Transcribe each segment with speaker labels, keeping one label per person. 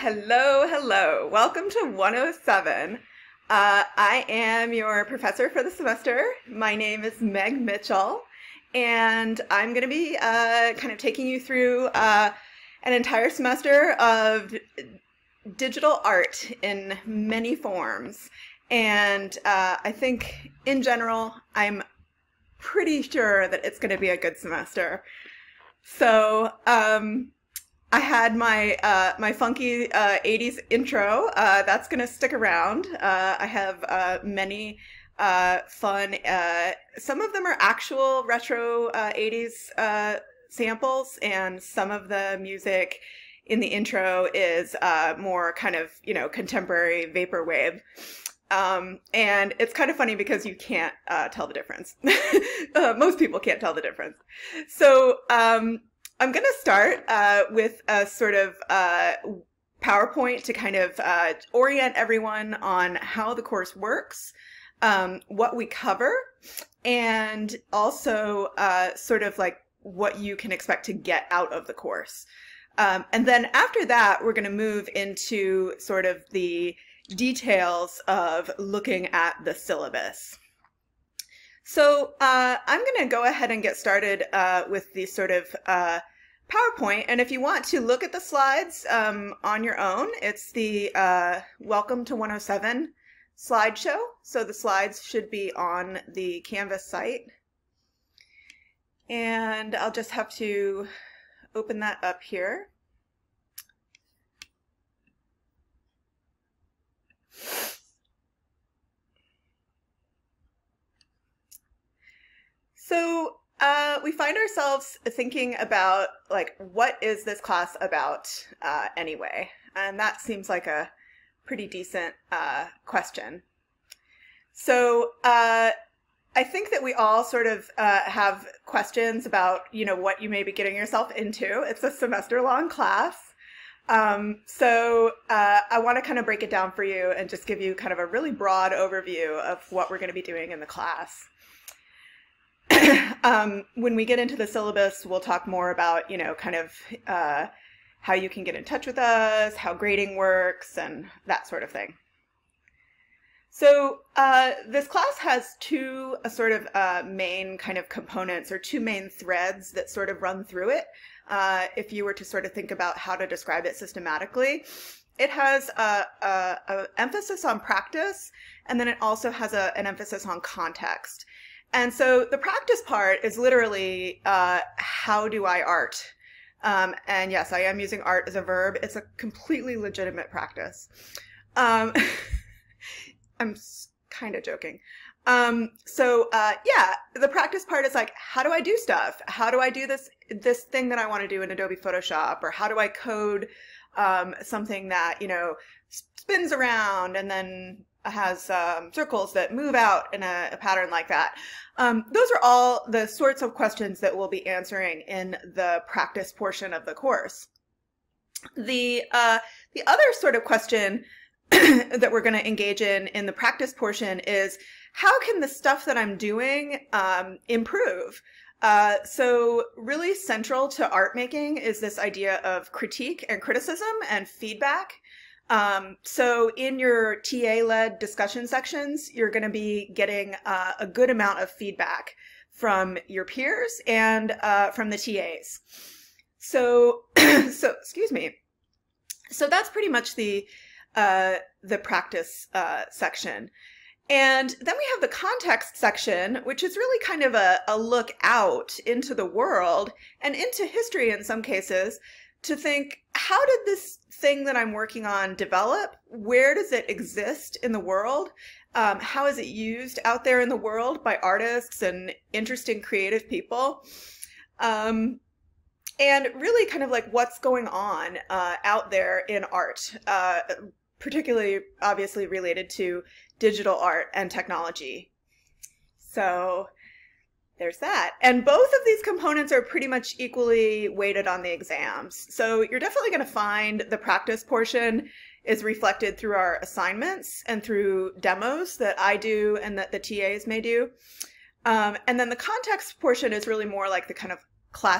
Speaker 1: Hello, hello. Welcome to 107. I am your professor for the semester. My name is Meg Mitchell, and I'm going to be kind of taking you through an entire semester of digital art in many forms. And I think, in general, I'm pretty sure that it's going to be a good semester. So, I had my my funky 80s intro. That's going to stick around. I have many fun, some of them are actual retro 80s samples, and some of the music in the intro is more kind of, contemporary vaporwave. And it's kind of funny because you can't tell the difference. Most people can't tell the difference. So, I'm going to start with a sort of PowerPoint to kind of orient everyone on how the course works, what we cover, and also sort of like what you can expect to get out of the course. And then after that, we're going to move into sort of the details of looking at the syllabus. So I'm going to go ahead and get started with the sort of PowerPoint. And if you want to look at the slides on your own, it's the Welcome to 107 slideshow. So the slides should be on the Canvas site. And I'll just have to open that up here. So we find ourselves thinking about, like, what is this class about anyway? And that seems like a pretty decent question. So I think that we all sort of have questions about, what you may be getting yourself into. It's a semester-long class. So I want to kind of break it down for you and just give you kind of a really broad overview of what we're going to be doing in the class. When we get into the syllabus, we'll talk more about, kind of how you can get in touch with us, how grading works, and that sort of thing. So this class has two sort of main kind of components, or two main threads that sort of run through it. If you were to sort of think about how to describe it systematically, it has an emphasis on practice, and then it also has an emphasis on context. And so the practice part is literally, how do I art? And yes, I am using art as a verb. It's a completely legitimate practice. I'm kind of joking. Yeah, the practice part is like, how do I do stuff? How do I do this thing that I want to do in Adobe Photoshop? Or how do I code something that, spins around and then has circles that move out in a pattern like that. Those are all the sorts of questions that we'll be answering in the practice portion of the course. The other sort of question that we're going to engage in the practice portion is, how can the stuff that I'm doing improve? So really central to art making is this idea of critique and criticism and feedback. So in your TA-led discussion sections, you're going to be getting a good amount of feedback from your peers and from the TAs. So, excuse me. So that's pretty much the practice section. And then we have the context section, which is really kind of a look out into the world and into history in some cases, to think, how did this thing that I'm working on develop? Where does it exist in the world? How is it used out there in the world by artists and interesting creative people? And really kind of like what's going on out there in art, particularly obviously related to digital art and technology. So there's that. And both of these components are pretty much equally weighted on the exams. So you're definitely going to find the practice portion is reflected through our assignments and through demos that I do and that the TAs may do. And then the context portion is really more like the kind of classic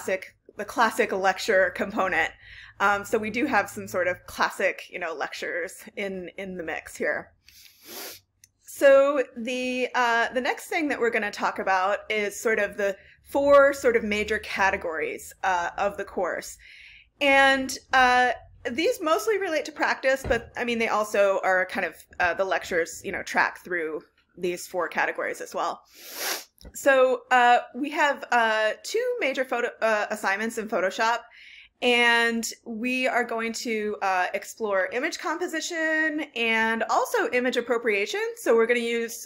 Speaker 1: the classic lecture component. So we do have some sort of classic, lectures in the mix here. So the next thing that we're going to talk about is sort of the 4 sort of major categories of the course. And these mostly relate to practice, but I mean, they also are kind of the lectures, track through these 4 categories as well. So we have 2 major photo assignments in Photoshop, and we are going to explore image composition and also image appropriation. So we're going to use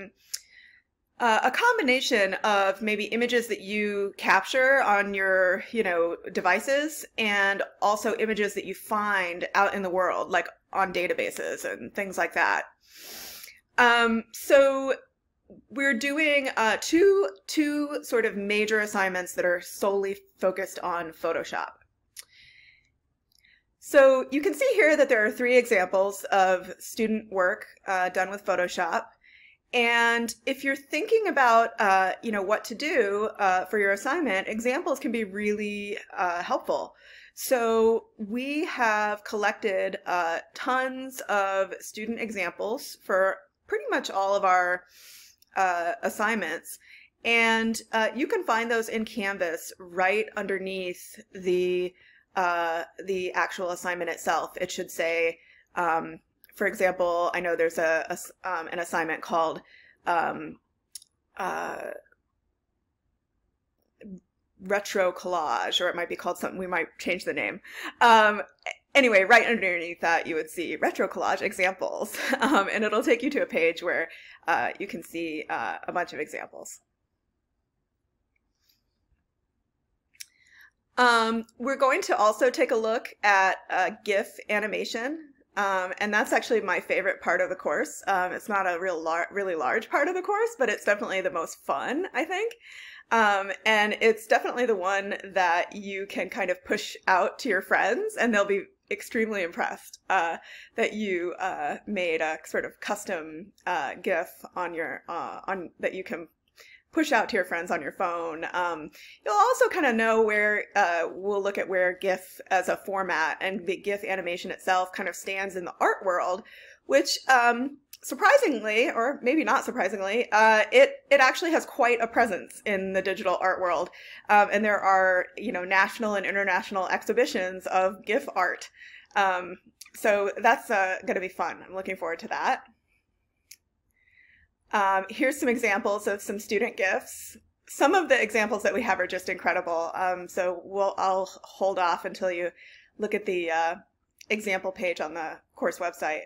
Speaker 1: a combination of maybe images that you capture on your, devices, and also images that you find out in the world, like on databases and things like that. So we're doing two sort of major assignments that are solely focused on Photoshop. So you can see here that there are 3 examples of student work done with Photoshop. And if you're thinking about, what to do for your assignment, examples can be really helpful. So we have collected tons of student examples for pretty much all of our assignments. And you can find those in Canvas right underneath the actual assignment itself. It should say, for example, I know there's an assignment called retro collage, or it might be called something, we might change the name. Anyway, right underneath that, you would see retro collage examples, and it'll take you to a page where you can see a bunch of examples. We're going to also take a look at GIF animation. And that's actually my favorite part of the course. It's not a really large part of the course, but it's definitely the most fun, I think. And it's definitely the one that you can kind of push out to your friends, and they'll be extremely impressed that you made a sort of custom GIF on your that you can push out to your friends on your phone. You'll also kind of know where, we'll look at where GIF as a format and the GIF animation itself kind of stands in the art world, which surprisingly, or maybe not surprisingly, it actually has quite a presence in the digital art world. And there are, national and international exhibitions of GIF art. So that's going to be fun. I'm looking forward to that. Here's some examples of some student GIFs. Some of the examples that we have are just incredible. So I'll hold off until you look at the example page on the course website.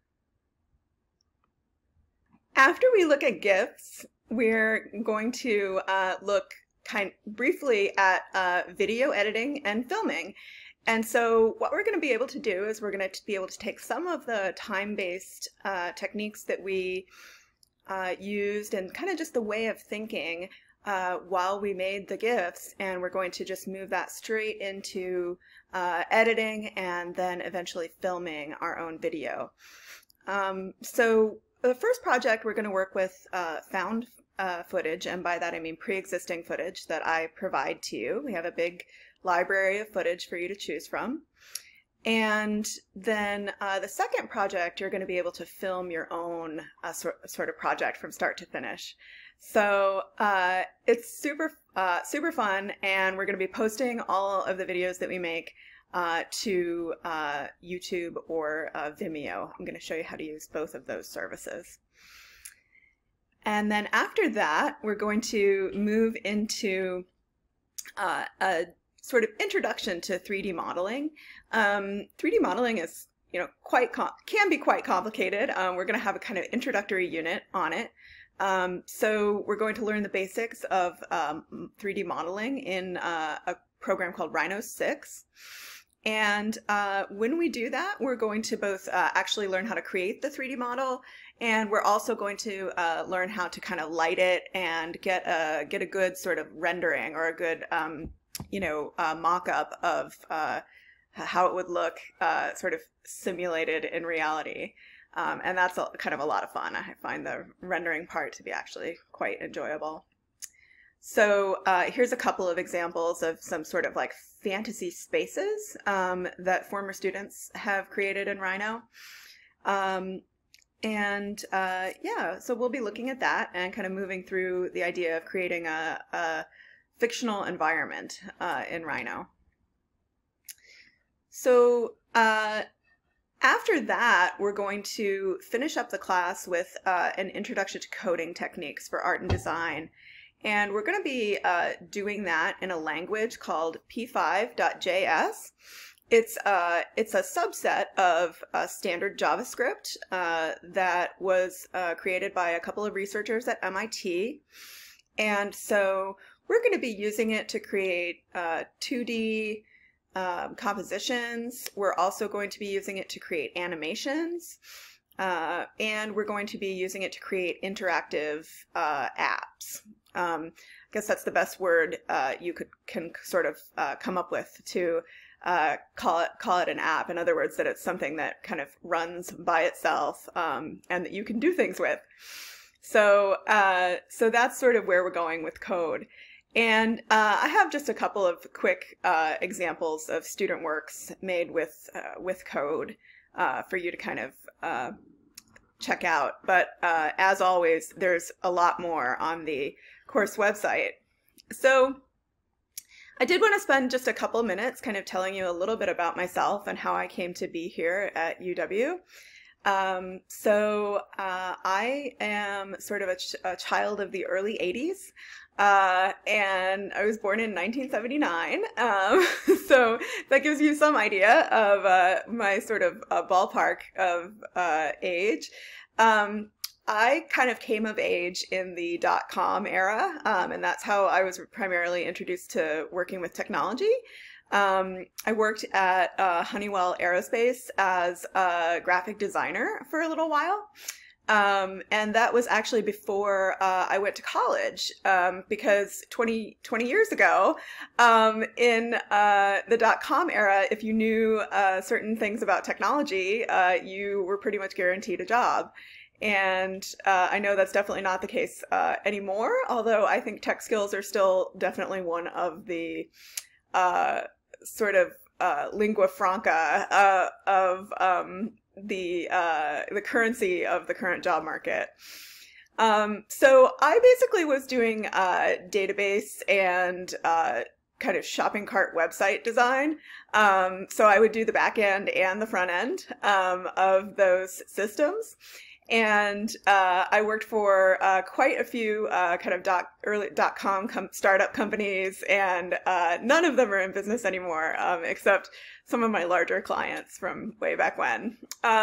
Speaker 1: After we look at GIFs, we're going to look briefly at video editing and filming. And so what we're going to be able to do is we're going to be able to take some of the time-based techniques that we used and kind of just the way of thinking while we made the GIFs, and we're going to just move that straight into editing and then eventually filming our own video. So the first project, we're going to work with found footage, and by that I mean pre-existing footage that I provide to you. We have a big library of footage for you to choose from. And then the second project, you're going to be able to film your own sort of project from start to finish. So it's super fun, and we're going to be posting all of the videos that we make to YouTube or Vimeo. I'm going to show you how to use both of those services. And then after that, we're going to move into a sort of introduction to 3D modeling. 3D modeling is, can be quite complicated. We're going to have a kind of introductory unit on it. So we're going to learn the basics of 3D modeling in a program called Rhino 6. And when we do that, we're going to both actually learn how to create the 3D model, and we're also going to learn how to kind of light it and get a good sort of rendering or a good mock-up of how it would look sort of simulated in reality. And that's kind of a lot of fun. I find the rendering part to be actually quite enjoyable. So here's a couple of examples of some sort of like fantasy spaces that former students have created in Rhino. Yeah, so we'll be looking at that and kind of moving through the idea of creating a fictional environment in Rhino. So after that, we're going to finish up the class with an introduction to coding techniques for art and design. And we're going to be doing that in a language called P5.js. It's a subset of standard JavaScript that was created by a couple of researchers at MIT. And so we're going to be using it to create 2D compositions. We're also going to be using it to create animations. And we're going to be using it to create interactive apps. I guess that's the best word you can sort of come up with to call it an app. In other words, that it's something that kind of runs by itself and that you can do things with. So that's sort of where we're going with code. And I have just a couple of quick examples of student works made with code for you to kind of check out. But as always, there's a lot more on the course website. So I did want to spend just a couple minutes kind of telling you a little bit about myself and how I came to be here at UW. I am sort of a child of the early 80s. And I was born in 1979. So that gives you some idea of my sort of ballpark of age. I kind of came of age in the .com era, and that's how I was primarily introduced to working with technology. I worked at Honeywell Aerospace as a graphic designer for a little while. And that was actually before I went to college, because 20 years ago, in the .com era, if you knew certain things about technology, you were pretty much guaranteed a job. And I know that's definitely not the case anymore, although I think tech skills are still definitely one of the sort of lingua franca of the currency of the current job market. So I basically was doing database and kind of shopping cart website design. So I would do the back end and the front end of those systems. And I worked for quite a few kind of early .com startup companies, and none of them are in business anymore, except some of my larger clients from way back when.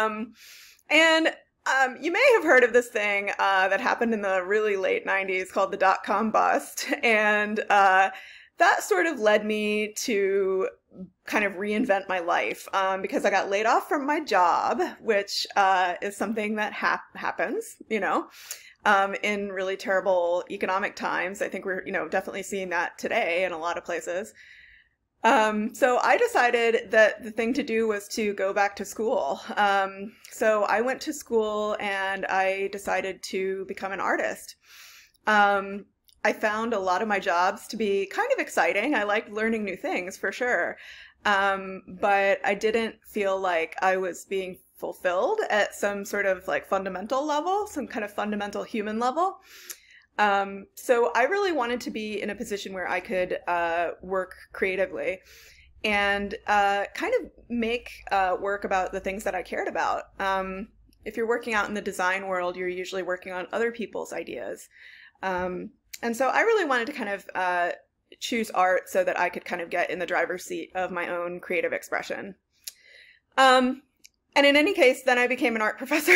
Speaker 1: You may have heard of this thing that happened in the really late 90s called the .com bust, and that sort of led me to kind of reinvent my life because I got laid off from my job, which is something that happens, you know, in really terrible economic times. I think we're, definitely seeing that today in a lot of places. So I decided that the thing to do was to go back to school. So I went to school and I decided to become an artist. I found a lot of my jobs to be kind of exciting. I liked learning new things for sure. But I didn't feel like I was being fulfilled at some sort of like fundamental level, some kind of fundamental human level. So I really wanted to be in a position where I could work creatively and kind of make work about the things that I cared about. If you're working out in the design world, you're usually working on other people's ideas. And so I really wanted to kind of choose art so that I could kind of get in the driver's seat of my own creative expression. And in any case, then I became an art professor.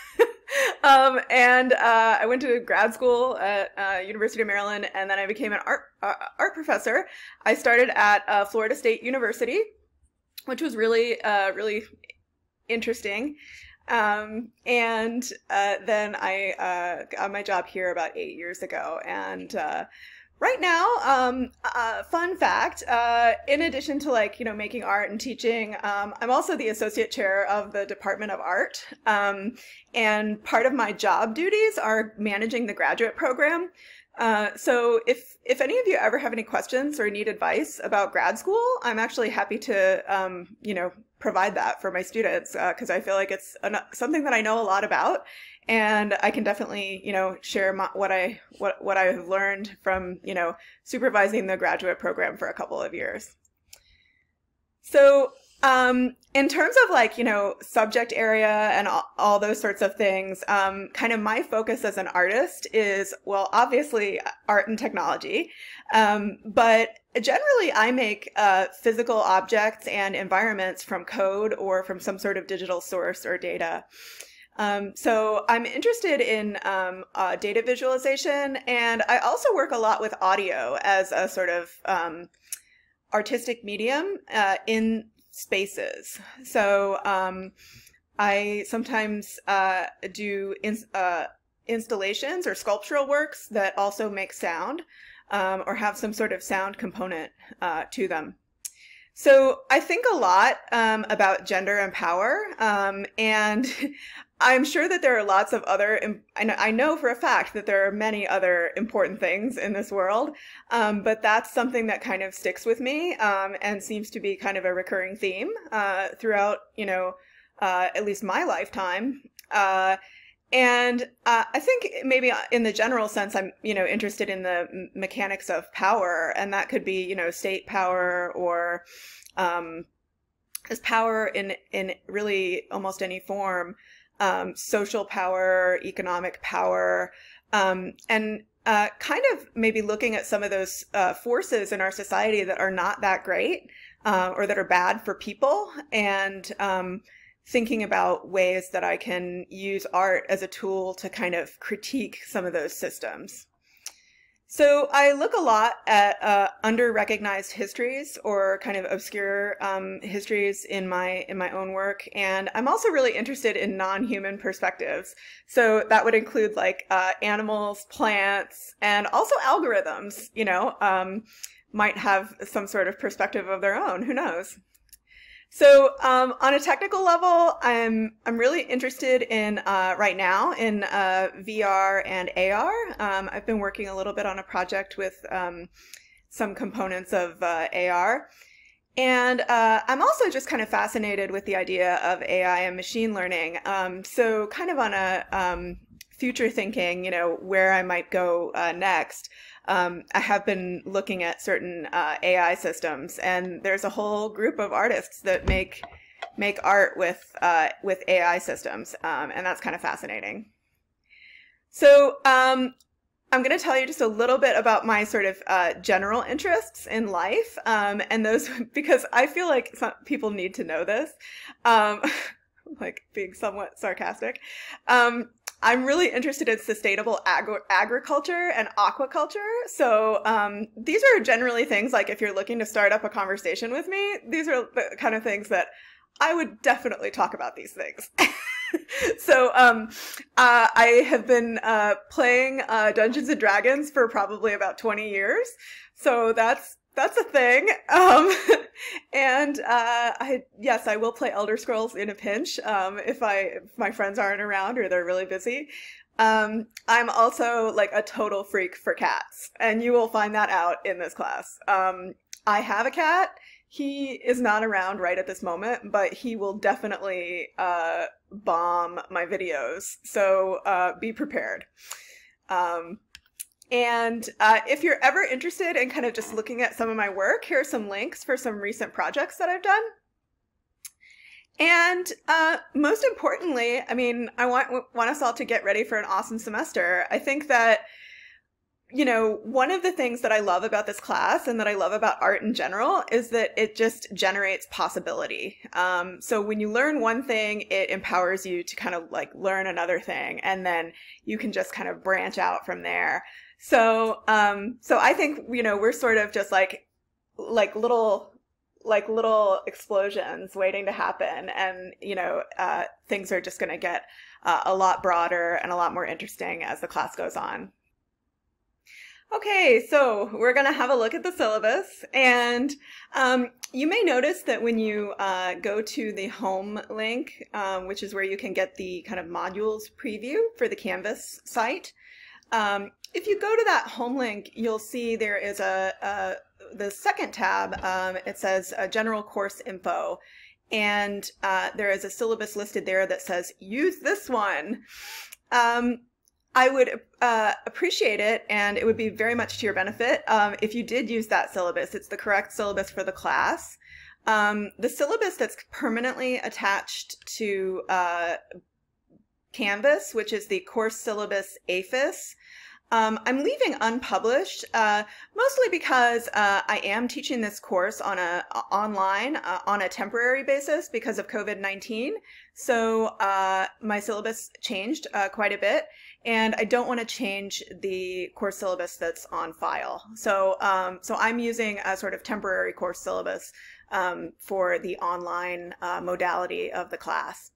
Speaker 1: I went to grad school at University of Maryland, and then I became an art professor. I started at Florida State University, which was really interesting. Then I got my job here about 8 years ago. And right now, fun fact, in addition to making art and teaching, I'm also the associate chair of the Department of Art. And part of my job duties are managing the graduate program. So if any of you ever have any questions or need advice about grad school, I'm actually happy to, provide that for my students, because I feel like it's something that I know a lot about, and I can definitely, share what I have learned from, supervising the graduate program for a couple of years. So in terms of like, subject area and all those sorts of things, kind of my focus as an artist is, well, obviously art and technology, but generally I make physical objects and environments from code or from some sort of digital source or data. So I'm interested in data visualization, and I also work a lot with audio as a sort of artistic medium in spaces. So I sometimes do installations or sculptural works that also make sound or have some sort of sound component to them. So I think a lot about gender and power, and I'm sure that there are lots of other, I know for a fact that there are many other important things in this world, but that's something that kind of sticks with me and seems to be kind of a recurring theme throughout, at least my lifetime. And I think maybe in the general sense, I'm, interested in the mechanics of power, and that could be, state power or as power in really almost any form, social power, economic power, and kind of maybe looking at some of those forces in our society that are not that great or that are bad for people, and thinking about ways that I can use art as a tool to kind of critique some of those systems. So I look a lot at under-recognized histories or kind of obscure histories in my own work, and I'm also really interested in non-human perspectives. So that would include like animals, plants, and also algorithms. Might have some sort of perspective of their own. Who knows? So on a technical level, I'm really interested in right now in VR and AR. I've been working a little bit on a project with some components of AR. And I'm also just kind of fascinated with the idea of AI and machine learning. So kind of on a future thinking, where I might go next. I have been looking at certain AI systems, and there's a whole group of artists that make art with AI systems, and that's kind of fascinating. So I'm going to tell you just a little bit about my sort of general interests in life, and those, because I feel like some people need to know this, like being somewhat sarcastic. I'm really interested in sustainable agriculture and aquaculture. So these are generally things like if you're looking to start up a conversation with me, these are the kind of things that I would definitely talk about these things. So I have been playing Dungeons and Dragons for probably about 20 years. So that's a thing. And yes, I will play Elder Scrolls in a pinch if my friends aren't around or they're really busy. I'm also like a total freak for cats, and you will find that out in this class. I have a cat. He is not around right at this moment, but he will definitely bomb my videos. So be prepared. And if you're ever interested in kind of just looking at some of my work, here are some links for some recent projects that I've done. And most importantly, I mean, I want us all to get ready for an awesome semester. I think that, one of the things that I love about this class and that I love about art in general is that it just generates possibility. So when you learn one thing, it empowers you to kind of like learn another thing, and then you can just kind of branch out from there. So I think, we're sort of just like little explosions waiting to happen. And, things are just going to get a lot broader and a lot more interesting as the class goes on. Okay, so we're going to have a look at the syllabus, and you may notice that when you go to the home link, which is where you can get the kind of modules preview for the Canvas site, If you go to that home link, you'll see there is the second tab. It says general course info. And there is a syllabus listed there that says, use this one. I would appreciate it, and it would be very much to your benefit if you did use that syllabus. It's the correct syllabus for the class. The syllabus that's permanently attached to Canvas, which is the course syllabus APHIS, I'm leaving unpublished, mostly because I am teaching this course on online on a temporary basis because of COVID-19. So my syllabus changed quite a bit, and I don't want to change the course syllabus that's on file. So so I'm using a sort of temporary course syllabus for the online modality of the class.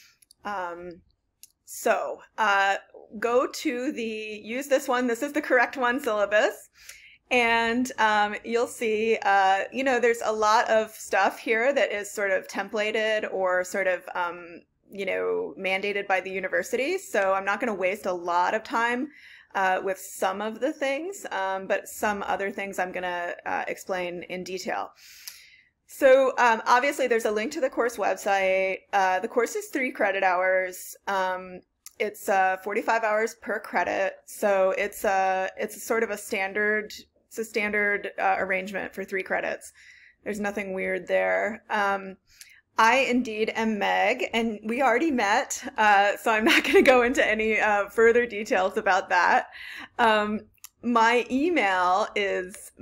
Speaker 1: So go to the use this one. This is the correct one syllabus. And you'll see, you know, there's a lot of stuff here that is sort of templated or sort of, you know, mandated by the university. So I'm not going to waste a lot of time with some of the things, but some other things I'm going to explain in detail. So obviously there's a link to the course website. The course is 3 credit hours. It's 45 hours per credit. So it's sort of a standard, it's a standard arrangement for 3 credits. There's nothing weird there. I indeed am Meg, and we already met, so I'm not going to go into any further details about that. My email is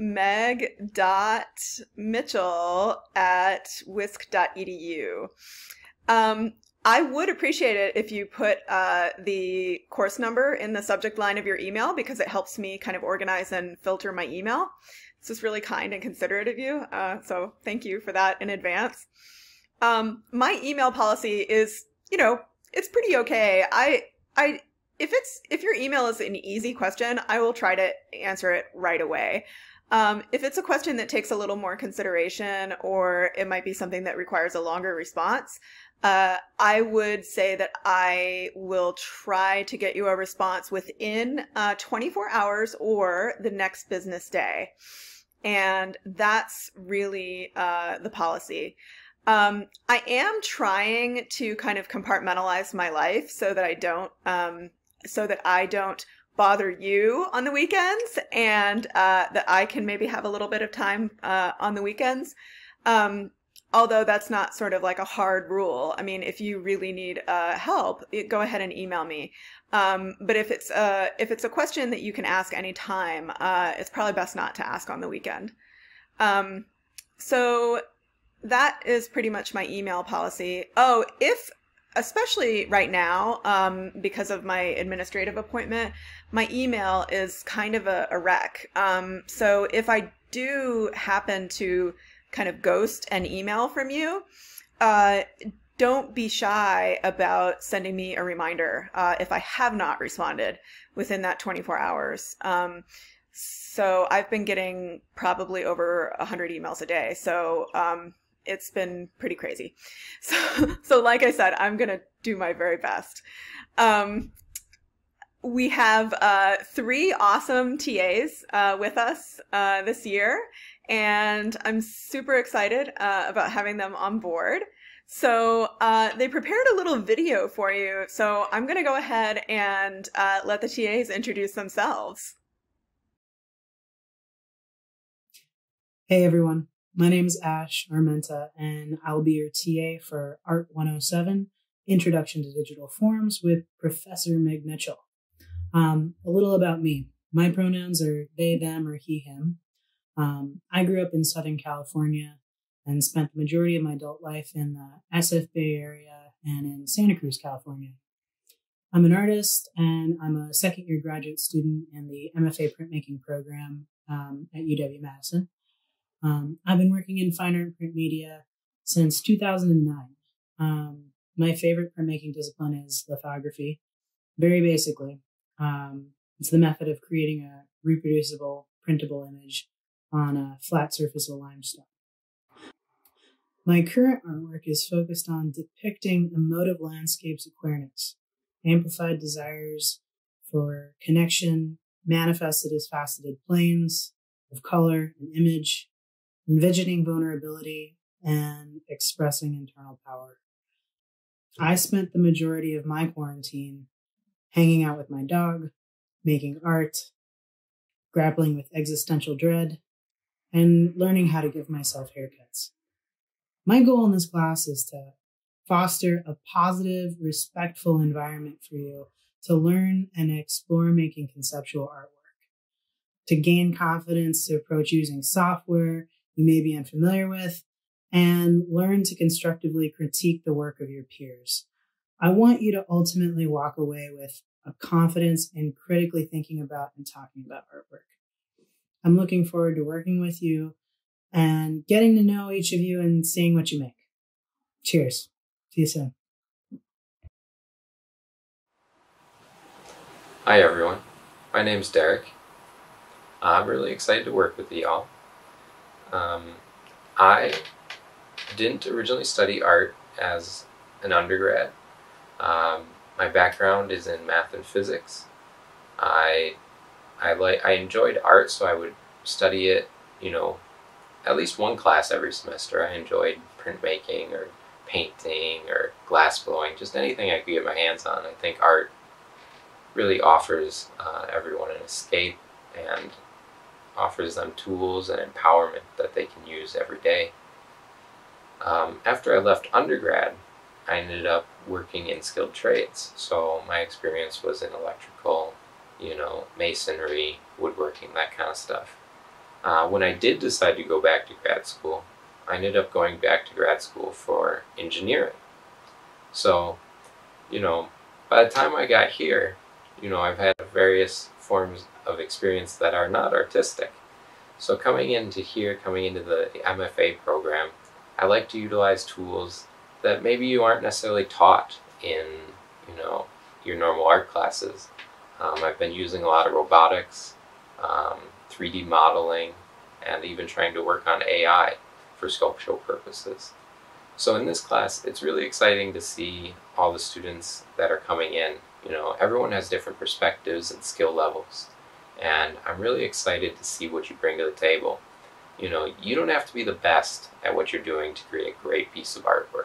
Speaker 1: meg.mitchell@wisc.edu. I would appreciate it if you put the course number in the subject line of your email, because it helps me kind of organize and filter my email. This is really kind and considerate of you, so thank you for that in advance. My email policy is, you know, it's pretty okay. If your email is an easy question, I will try to answer it right away. If it's a question that takes a little more consideration, or it might be something that requires a longer response, I would say that I will try to get you a response within 24 hours or the next business day. And that's really the policy. I am trying to kind of compartmentalize my life so that I don't bother you on the weekends, and that I can maybe have a little bit of time on the weekends. Although that's not sort of like a hard rule. I mean, if you really need help, go ahead and email me. But if it's a question that you can ask anytime, it's probably best not to ask on the weekend. So that is pretty much my email policy. Oh, especially right now, because of my administrative appointment, my email is kind of a wreck. So if I do happen to kind of ghost an email from you, don't be shy about sending me a reminder if I have not responded within that 24 hours. So I've been getting probably over 100 emails a day. So it's been pretty crazy. So like I said, I'm going to do my very best. We have 3 awesome TAs with us this year, and I'm super excited about having them on board. So they prepared a little video for you, so I'm going to go ahead and let the TAs introduce themselves.
Speaker 2: Hey everyone, my name is Ash Armenta, and I'll be your TA for Art 107, Introduction to Digital Forms with Professor Meg Mitchell. A little about me. My pronouns are they, them, or he, him. I grew up in Southern California and spent the majority of my adult life in the SF Bay Area and in Santa Cruz, California. I'm an artist, and I'm a second-year graduate student in the MFA printmaking program at UW-Madison. I've been working in fine art and print media since 2009. My favorite printmaking discipline is lithography. Very basically, it's the method of creating a reproducible, printable image on a flat surface of limestone. My current artwork is focused on depicting emotive landscapes of queerness, amplified desires for connection manifested as faceted planes of color and image, envisioning vulnerability, and expressing internal power. I spent the majority of my quarantine hanging out with my dog, making art, grappling with existential dread, and learning how to give myself haircuts. My goal in this class is to foster a positive, respectful environment for you to learn and explore making conceptual artwork, to gain confidence to approach using software you may be unfamiliar with, and learn to constructively critique the work of your peers. I want you to ultimately walk away with a confidence in critically thinking about and talking about artwork. I'm looking forward to working with you and getting to know each of you and seeing what you make. Cheers. See you soon.
Speaker 3: Hi everyone, my name's Derek. I'm really excited to work with y'all. I didn't originally study art as an undergrad. My background is in math and physics. I enjoyed art, so I would study it, at least one class every semester. I enjoyed printmaking or painting or glass blowing, just anything I could get my hands on. I think art really offers everyone an escape and offers them tools and empowerment that they can use every day. After I left undergrad, I ended up working in skilled trades. So my experience was in electrical, masonry, woodworking, that kind of stuff. When I did decide to go back to grad school, I ended up going back to grad school for engineering. So, by the time I got here, I've had various forms of experience that are not artistic. So coming into the MFA program, I like to utilize tools that maybe you aren't necessarily taught in, your normal art classes. I've been using a lot of robotics, 3D modeling, and even trying to work on AI for sculptural purposes. So in this class, it's really exciting to see all the students that are coming in. Everyone has different perspectives and skill levels, and I'm really excited to see what you bring to the table. You don't have to be the best at what you're doing to create a great piece of artwork.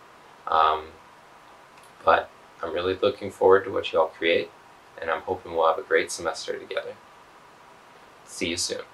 Speaker 3: But I'm really looking forward to what you all create, and I'm hoping we'll have a great semester together. See you soon.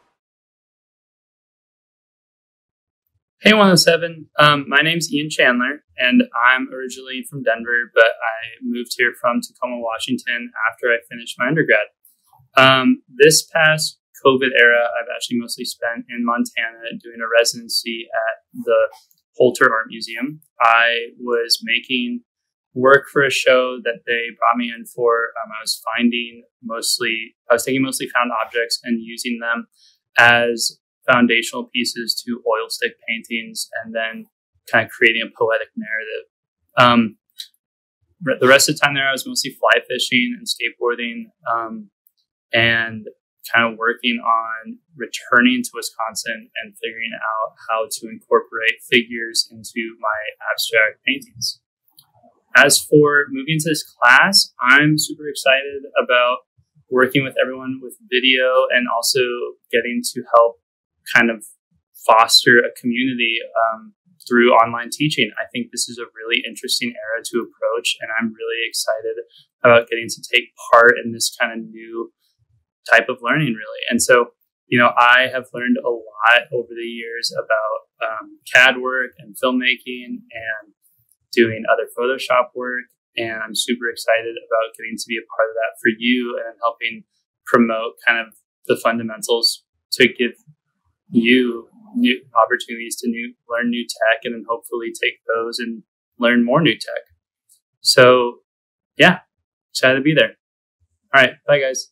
Speaker 4: Hey 107, my name's Ian Chandler, and I'm originally from Denver, but I moved here from Tacoma, Washington after I finished my undergrad. This past COVID era, I've actually mostly spent in Montana doing a residency at the Holter Art Museum. I was making work for a show that they brought me in for. I was taking mostly found objects and using them as foundational pieces to oil stick paintings, and then kind of creating a poetic narrative. The rest of the time there, I was mostly fly fishing and skateboarding, and kind of working on returning to Wisconsin and figuring out how to incorporate figures into my abstract paintings. As for moving to this class, I'm super excited about working with everyone with video and also getting to help kind of foster a community through online teaching. I think this is a really interesting era to approach, and I'm really excited about getting to take part in this kind of new type of learning, really. And so, I have learned a lot over the years about CAD work and filmmaking and doing other Photoshop work, and I'm super excited about getting to be a part of that for you and helping promote kind of the fundamentals to give you new opportunities to learn new tech, and then hopefully take those and learn more new tech. So yeah, excited to be there. All right, bye guys.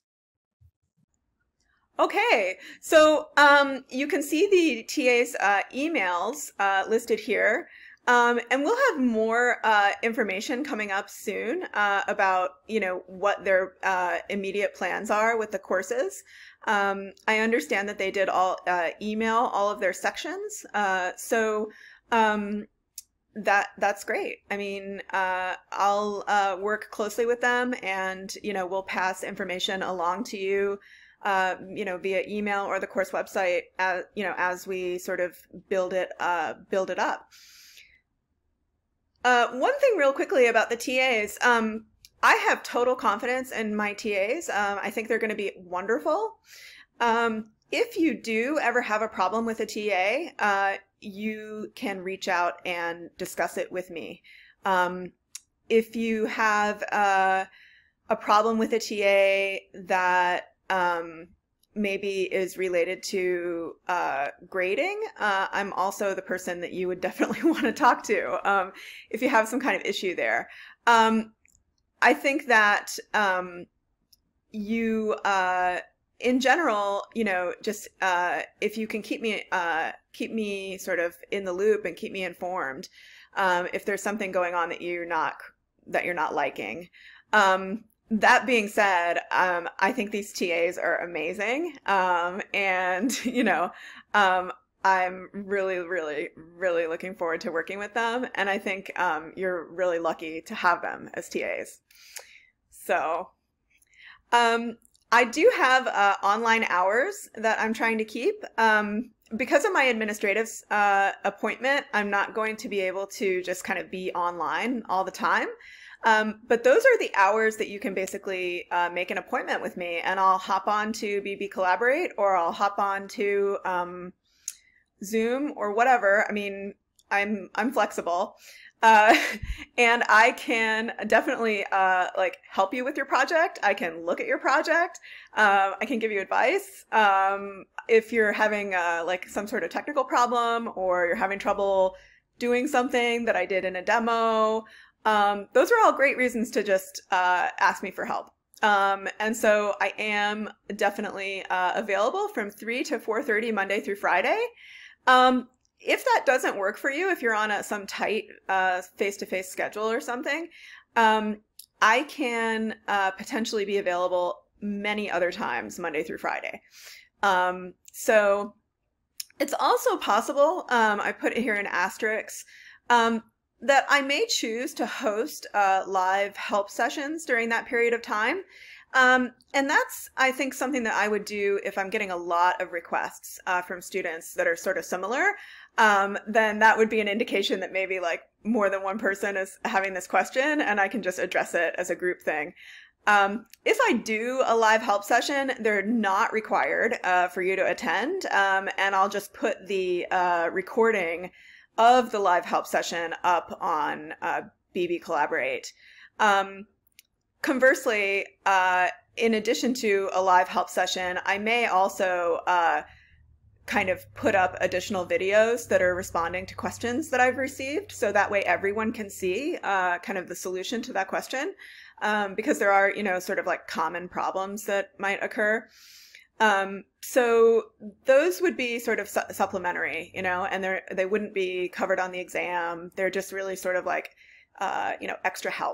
Speaker 1: Okay, so you can see the TA's emails listed here, and we'll have more information coming up soon about what their immediate plans are with the courses. I understand that they did all email all of their sections, so that's great. I mean, I'll work closely with them, and we'll pass information along to you, via email or the course website, as we sort of build it up. One thing real quickly about the TAs, I have total confidence in my TAs. I think they're going to be wonderful. If you do ever have a problem with a TA, you can reach out and discuss it with me. If you have a problem with a TA that maybe is related to grading, I'm also the person that you would definitely want to talk to if you have some kind of issue there. I think that you, in general, just if you can keep me sort of in the loop and keep me informed if there's something going on that you're not liking. That being said, I think these TAs are amazing, and I'm really, really, really looking forward to working with them, and I think you're really lucky to have them as TAs. So, I do have online hours that I'm trying to keep. Because of my administrative appointment, I'm not going to be able to just kind of be online all the time. But those are the hours that you can basically make an appointment with me, and I'll hop on to BB Collaborate, or I'll hop on to Zoom or whatever. I mean, I'm flexible. And I can definitely help you with your project. I can look at your project. I can give you advice. If you're having some sort of technical problem, or you're having trouble doing something that I did in a demo, those are all great reasons to just ask me for help. And so I am definitely available from 3 to 4:30 Monday through Friday. If that doesn't work for you, if you're on some tight face-to-face schedule or something, I can potentially be available many other times, Monday through Friday. So it's also possible, I put it here in asterisks, that I may choose to host live help sessions during that period of time. And that's, I think, something that I would do if I'm getting a lot of requests from students that are sort of similar. Then that would be an indication that maybe more than one person is having this question, and I can just address it as a group thing. If I do a live help session, they're not required for you to attend, and I'll just put the recording of the live help session up on BB Collaborate. Conversely, in addition to a live help session, I may also kind of put up additional videos that are responding to questions that I've received, so that way everyone can see kind of the solution to that question, because there are, sort of common problems that might occur. So those would be sort of supplementary, and they wouldn't be covered on the exam. They're just really sort of extra help.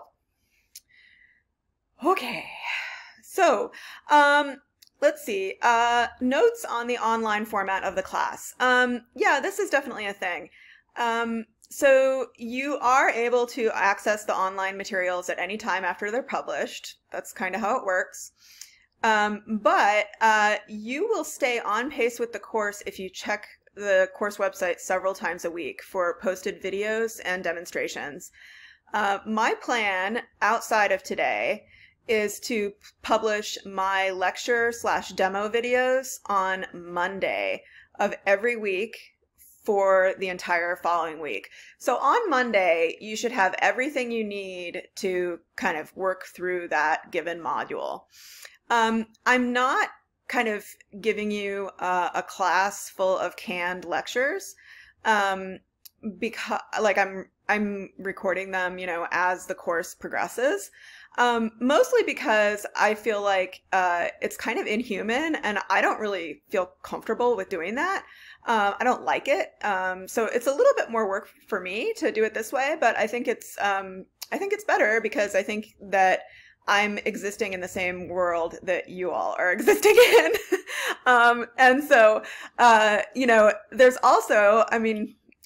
Speaker 1: Okay, so let's see, notes on the online format of the class. Yeah, this is definitely a thing. So you are able to access the online materials at any time after they're published. That's kind of how it works. But you will stay on pace with the course if you check the course website several times a week for posted videos and demonstrations. My plan outside of today is to publish my lecture/demo videos on Monday of every week for the entire following week. So on Monday, you should have everything you need to kind of work through that given module. I'm not kind of giving you a class full of canned lectures, because I'm recording them, as the course progresses. Mostly because I feel like it's kind of inhuman, and I don't really feel comfortable with doing that. I don't like it. So it's a little bit more work for me to do it this way, but I think it's better, because I think that I'm existing in the same world that you all are existing in. And so, there's also,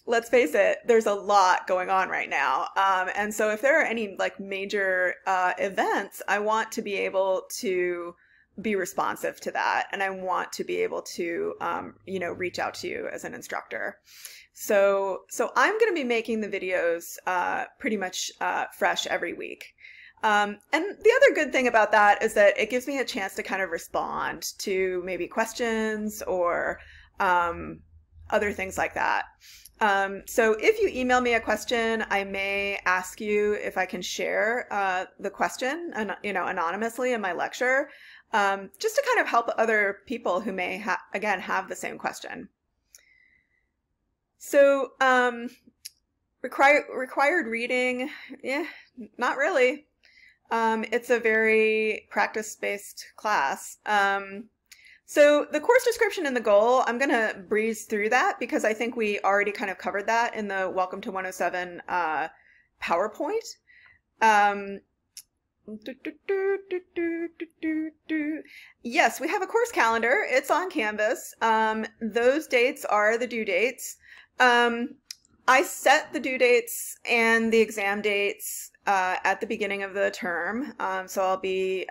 Speaker 1: let's face it, there's a lot going on right now. And so if there are any like major events, I want to be able to be responsive to that. And I want to be able to, reach out to you as an instructor. So I'm going to be making the videos pretty much fresh every week. And the other good thing about that is that it gives me a chance to kind of respond to maybe questions or other things like that. So if you email me a question, I may ask you if I can share the question, anonymously in my lecture, just to kind of help other people who may, again, have the same question. So required reading, not really. It's a very practice-based class. So the course description and the goal, I'm going to breeze through that because I think we already kind of covered that in the Welcome to 107 PowerPoint. Yes, we have a course calendar. It's on Canvas. Those dates are the due dates. I set the due dates and the exam dates at the beginning of the term. So I'll be,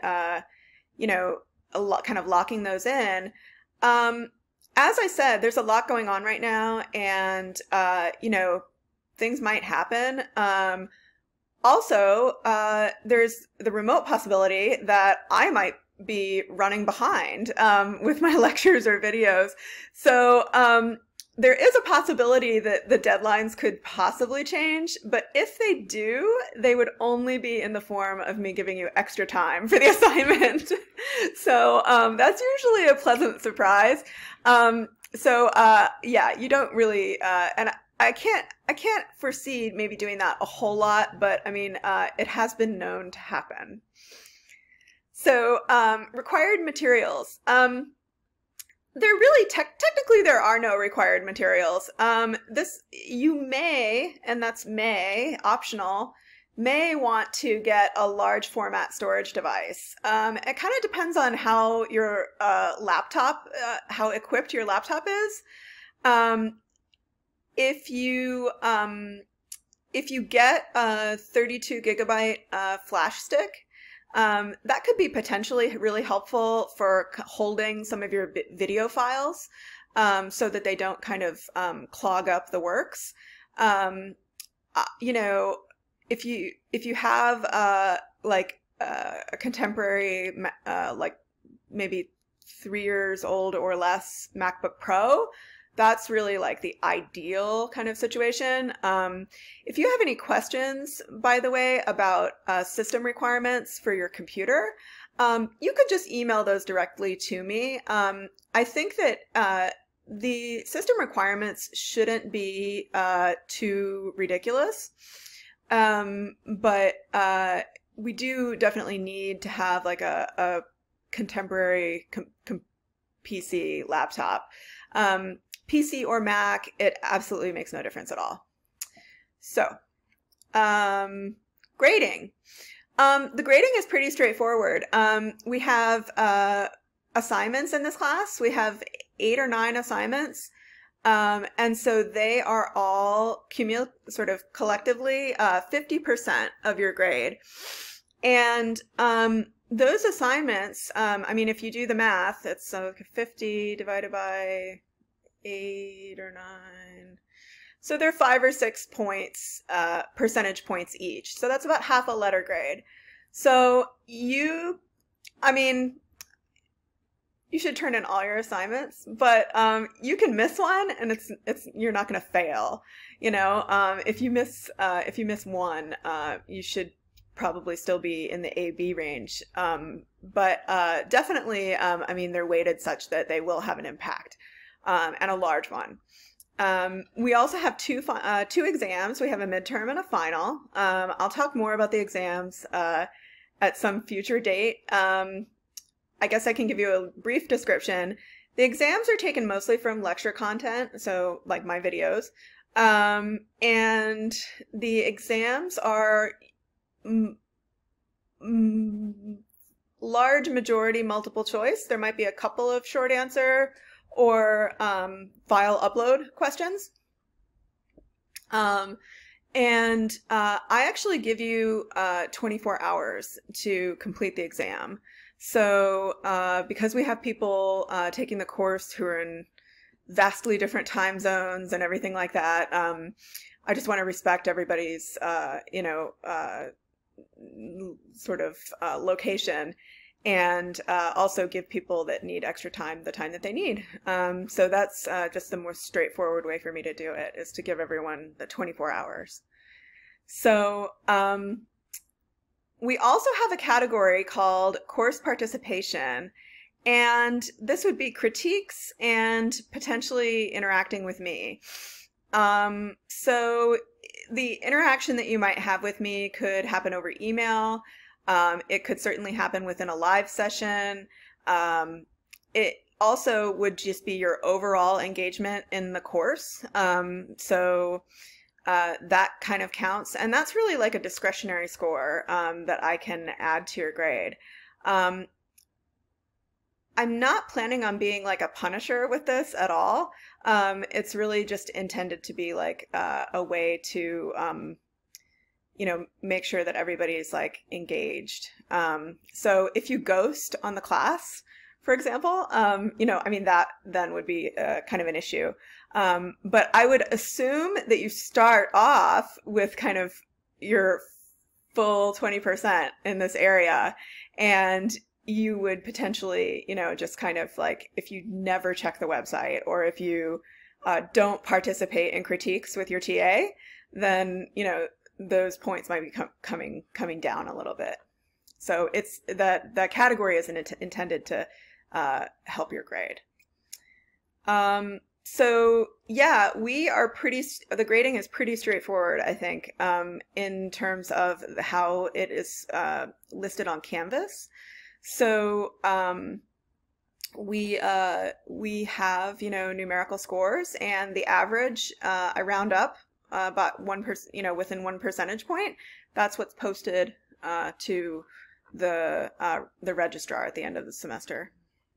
Speaker 1: kind of locking those in. As I said, there's a lot going on right now, and things might happen. Also, there's the remote possibility that I might be running behind with my lectures or videos. So there is a possibility that the deadlines could possibly change, but if they do, they would only be in the form of me giving you extra time for the assignment. So that's usually a pleasant surprise. You don't really, and I can't foresee maybe doing that a whole lot, but I mean, it has been known to happen. So required materials. There really, technically there are no required materials. You may, and that's may, optional, may want to get a large format storage device. It kind of depends on how your laptop, how equipped your laptop is. If you get a 32 gigabyte flash stick, that could be potentially really helpful for holding some of your video files so that they don't kind of clog up the works. If you have a contemporary, like maybe 3 years old or less MacBook Pro, that's really like the ideal kind of situation. If you have any questions, by the way, about system requirements for your computer, you could just email those directly to me. I think that the system requirements shouldn't be too ridiculous, but we do definitely need to have like a contemporary PC laptop. PC or Mac, it absolutely makes no difference at all. So, grading. The grading is pretty straightforward. We have assignments in this class. We have 8 or 9 assignments. And so they are all sort of collectively 50% of your grade. And those assignments, I mean, if you do the math, it's 50 divided by 8 or 9. So they're 5 or 6 points, percentage points each. So that's about half a letter grade. So you should turn in all your assignments, but you can miss one, and you're not going to fail. If you miss one, you should probably still be in the A/B range. But definitely, they're weighted such that they will have an impact. And a large one. We also have two exams. We have a midterm and a final. I'll talk more about the exams at some future date. I guess I can give you a brief description. The exams are taken mostly from lecture content, so like my videos. And the exams are large majority multiple choice. There might be a couple of short answer or file upload questions. And I actually give you 24 hours to complete the exam. So because we have people taking the course who are in vastly different time zones and everything like that, I just want to respect everybody's, sort of location, and also give people that need extra time the time that they need. So that's just the more straightforward way for me to do it, is to give everyone the 24 hours. So we also have a category called course participation, and this would be critiques and potentially interacting with me. So the interaction that you might have with me could happen over email. It could certainly happen within a live session. It also would just be your overall engagement in the course. So that kind of counts. And that's really like a discretionary score that I can add to your grade. I'm not planning on being like a punisher with this at all. It's really just intended to be like a way to, make sure that everybody's like engaged. So if you ghost on the class, for example, that then would be kind of an issue. But I would assume that you start off with kind of your full 20% in this area, and you would potentially, just kind of like, if you never check the website, or if you don't participate in critiques with your TA, then, those points might be coming down a little bit. So it's the category isn't intended to help your grade. So yeah, the grading is pretty straightforward, I think, in terms of how it is listed on Canvas. So we have, numerical scores, and the average, I round up about 1%, within 1 percentage point. That's what's posted to the registrar at the end of the semester.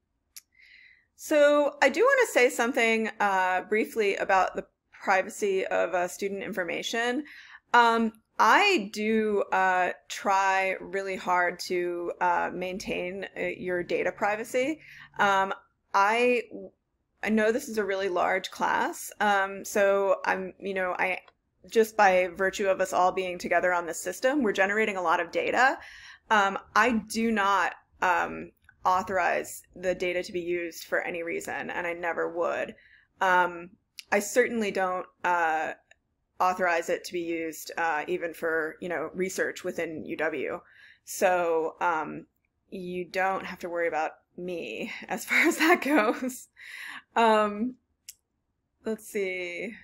Speaker 1: So I do want to say something briefly about the privacy of student information. I do try really hard to maintain your data privacy. I know this is a really large class, so I just by virtue of us all being together on this system, we're generating a lot of data. I do not authorize the data to be used for any reason, and I never would. I certainly don't authorize it to be used even for research within UW. So you don't have to worry about me as far as that goes. Let's see.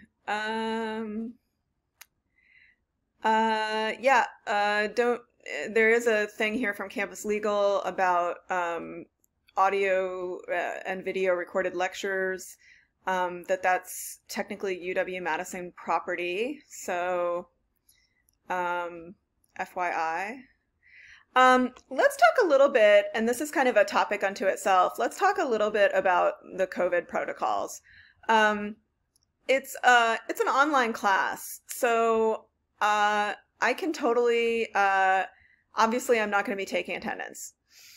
Speaker 1: There is a thing here from Campus Legal about audio and video recorded lectures, that's technically UW-Madison property. So, FYI. Let's talk a little bit, and this is kind of a topic unto itself. Let's talk a little bit about the COVID protocols. It's an online class, so I can totally. Obviously, I'm not going to be taking attendance.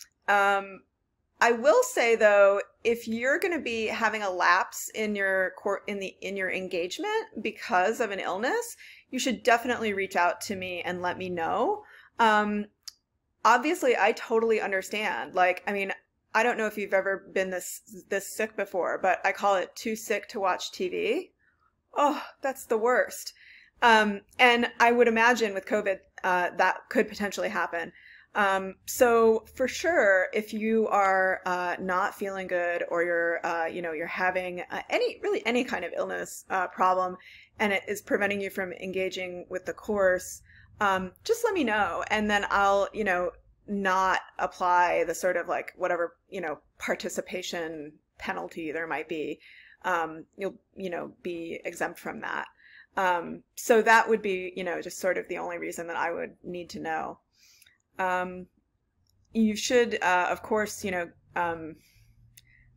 Speaker 1: I will say though, if you're going to be having a lapse in your engagement because of an illness, you should definitely reach out to me and let me know. Obviously, I totally understand. Like, I mean, I don't know if you've ever been this sick before, but I call it too sick to watch TV. Oh, that's the worst. And I would imagine with COVID, that could potentially happen. So for sure, if you are not feeling good, or you're having any kind of illness problem, and it is preventing you from engaging with the course, just let me know, and then I'll not apply the sort of like whatever participation penalty there might be. You'll be exempt from that. So that would be just sort of the only reason that I would need to know. You should, of course,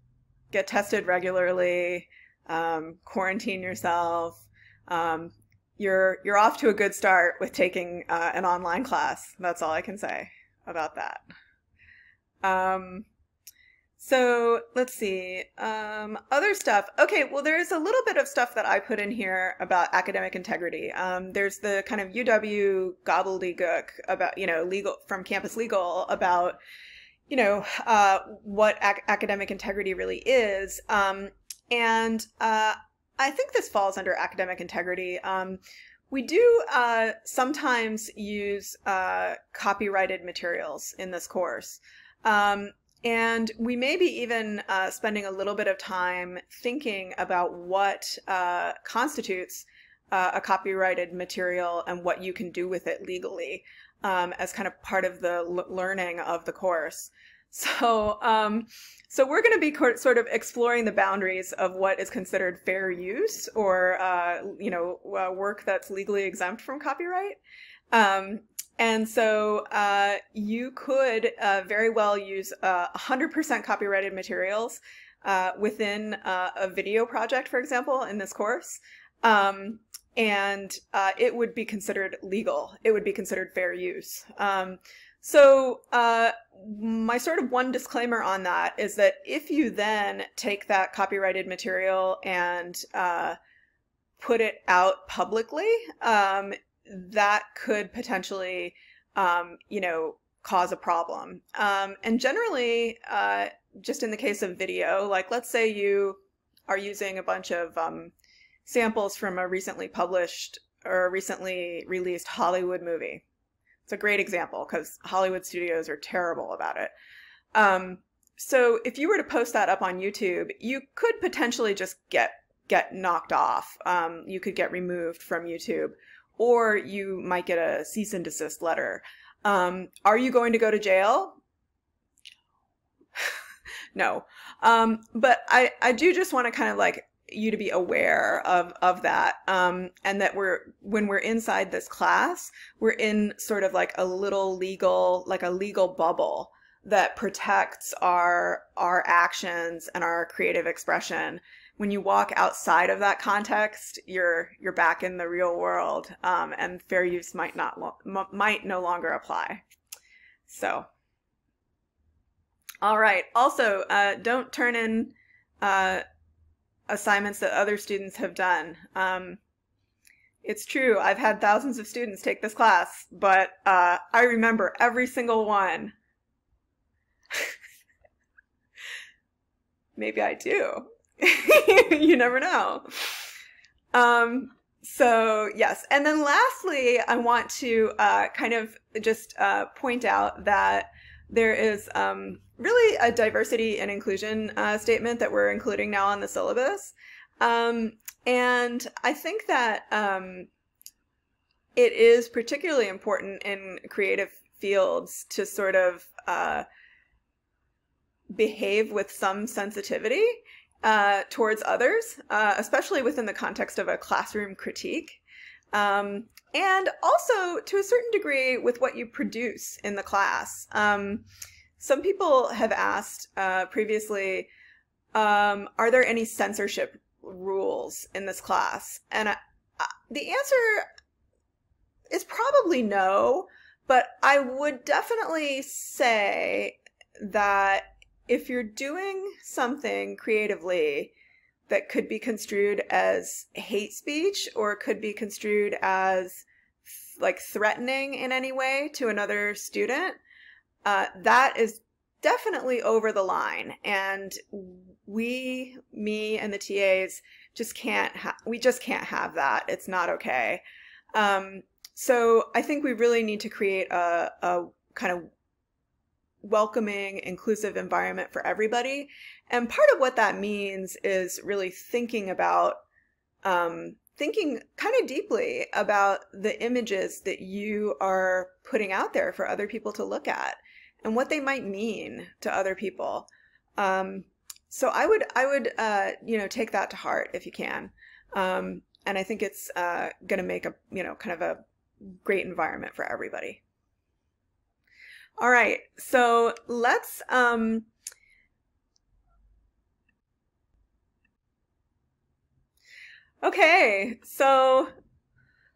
Speaker 1: get tested regularly, quarantine yourself. you're off to a good start with taking an online class. That's all I can say about that. So let's see, other stuff. Okay, well, there's a little bit of stuff that I put in here about academic integrity. There's the kind of UW gobbledygook about, legal from Campus Legal about, what academic integrity really is. And I think this falls under academic integrity. We do sometimes use copyrighted materials in this course. And we may be even spending a little bit of time thinking about what constitutes a copyrighted material and what you can do with it legally as kind of part of the learning of the course. So, so we're going to be sort of exploring the boundaries of what is considered fair use or, work that's legally exempt from copyright. And so you could very well use 100% copyrighted materials within a video project, for example, in this course. And it would be considered legal. It would be considered fair use. So my sort of one disclaimer on that is that if you then take that copyrighted material and put it out publicly, that could potentially, cause a problem. And generally, just in the case of video, like let's say you are using a bunch of samples from a recently published or recently released Hollywood movie. It's a great example because Hollywood studios are terrible about it. So if you were to post that up on YouTube, you could potentially just get knocked off. You could get removed from YouTube, or you might get a cease and desist letter. Are you going to go to jail? No. But I do just want to kind of like you to be aware of that. And that when we're inside this class, we're in sort of like a legal bubble that protects our actions and our creative expression. When you walk outside of that context, you're back in the real world, and fair use might no longer apply. So, all right. Also, don't turn in assignments that other students have done. It's true, I've had thousands of students take this class, but I remember every single one. Maybe I do. You never know. So yes. And then lastly, I want to kind of just point out that there is really a diversity and inclusion statement that we're including now on the syllabus. And I think that it is particularly important in creative fields to sort of behave with some sensitivity towards others, especially within the context of a classroom critique. And also, to a certain degree, with what you produce in the class. Some people have asked previously, are there any censorship rules in this class? And the answer is probably no, but I would definitely say that if you're doing something creatively that could be construed as hate speech or could be construed as like threatening in any way to another student, that is definitely over the line. And me and the TAs just can't have that. It's not okay. So I think we really need to create a kind of welcoming, inclusive environment for everybody. And part of what that means is really thinking about, thinking kind of deeply about the images that you are putting out there for other people to look at and what they might mean to other people. So I would take that to heart if you can. And I think it's going to make a, kind of a great environment for everybody. All right, so let's okay, so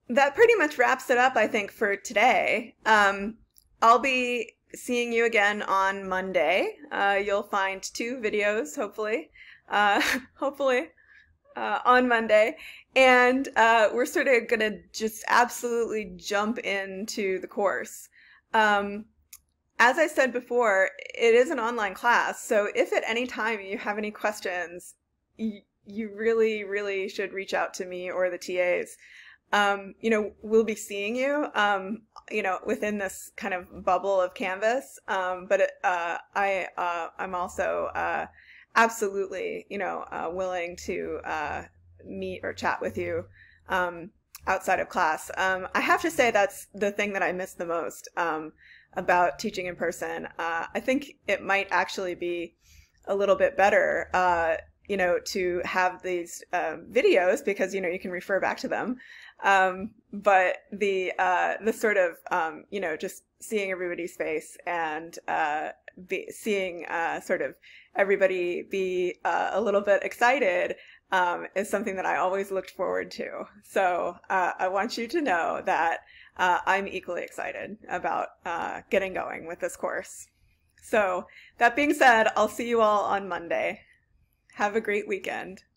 Speaker 1: that pretty much wraps it up, I think, for today. I'll be seeing you again on Monday. You'll find 2 videos, hopefully, on Monday. And we're sort of going to just absolutely jump into the course. As I said before, it is an online class, so if at any time you have any questions, you really, really should reach out to me or the TAs. We'll be seeing you, within this kind of bubble of Canvas, but I'm also absolutely, willing to meet or chat with you outside of class. I have to say that's the thing that I miss the most about teaching in person. I think it might actually be a little bit better, to have these videos because, you can refer back to them. But the sort of, just seeing everybody's face and seeing sort of everybody be a little bit excited is something that I always looked forward to. So I want you to know that I'm equally excited about getting going with this course. So that being said, I'll see you all on Monday. Have a great weekend.